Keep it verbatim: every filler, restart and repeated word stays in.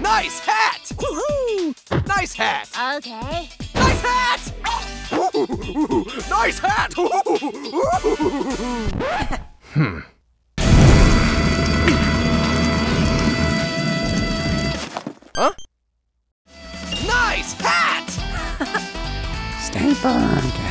Nice hat! Woohoo! Nice hat! Okay. Nice hat! Nice hat! Hmm. Huh? Nice hat! Stay burned.